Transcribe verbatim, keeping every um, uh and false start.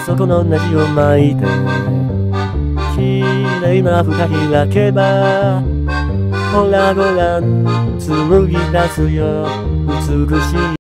そこのネジを巻いて綺麗な蓋開けばほらごらん紡ぎ出すよ美しい